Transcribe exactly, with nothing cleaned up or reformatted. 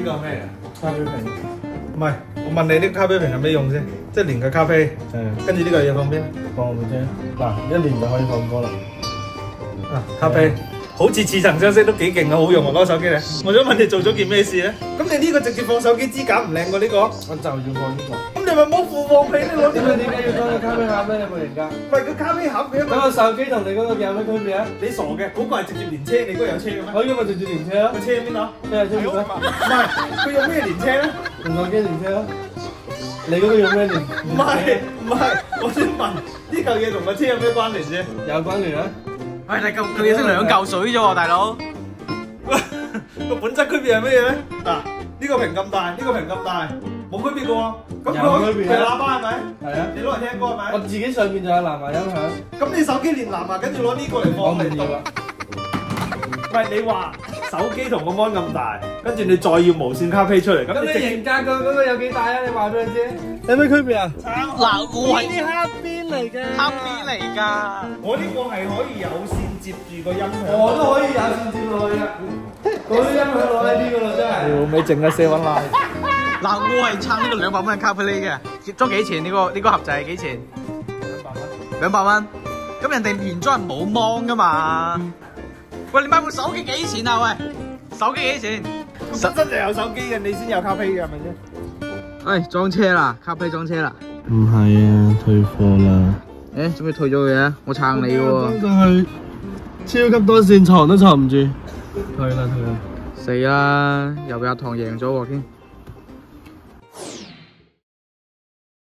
個係咩嚟？ 咖啡瓶。 唔係，我問你呢個咖啡瓶係咩用先？即係連個咖啡， 係。 跟住呢個嘢放邊？ 放嘅啫。嗱，一年就可以放歌啦。 啊，咖啡。好似似曾相識都幾勁啊，好用啊！攞手機嚟，我想問你做咗件咩事咧？咁你呢個直接放手機支架唔靚過呢個？ 我就要放呢個。 咁你咪冇附放屁，你攞點解點解要裝個咖啡盒咧？你部人家？ 唔係個咖啡盒嘅。 咁個手機同你嗰個有咩區別啊？ 你傻嘅，嗰個係直接連車，你嗰個有車嘅咩？ 我依個咪直接連車咯。 個車喺邊度？ 車喺出面咯。 唔係，佢用咩連車咧？ 用手機連車咯。你嗰個用咩連？ 唔係唔係，我想問呢嚿嘢同個車有咩關聯啫？ 有關聯啊！ 喂，你嚿佢嘢先兩嚿水啫喎，大佬。 個本質區別係咩嘢咧？嗱，呢個屏咁大，呢個屏咁大，冇區別嘅喎。咁佢佢喇叭係咪？係啊。你攞嚟聽歌係咪？ 我自己上邊就有藍牙音響。 咁你手機連藍牙，跟住攞呢個嚟放嚟讀。喂，你話手機同個 mon 咁大，跟住你再要無線咖啡出嚟，咁你型格個嗰個有幾大啊？你話俾我知。有咩區別啊？ 嗱，我係啲黑邊嚟嘅。 黑邊嚟㗎。 我呢個係可以有線接住個音響。 我都可以有線接落去㗎。嗰啲音響攞喺呢個啦，真係。 老味淨係四蚊拉。 嗱，我係撐呢個兩百蚊嘅咖啡呢嘅，裝幾錢？呢個呢個盒仔幾錢？ 兩百蚊。 兩百蚊。咁人哋原裝係冇芒㗎嘛？喂，你買部手機幾錢啊？喂，手機幾錢？ 本身就有手機嘅，你先有咖啡嘅，係咪先？ 哎，裝車啦，咖啡裝車啦。 唔係啊，退貨啦。 誒，做咩退咗佢啊？我撐你喎。 裝上去超級多線，藏都藏唔住。退啦退啦。 死啦！又俾阿唐贏咗喎，添。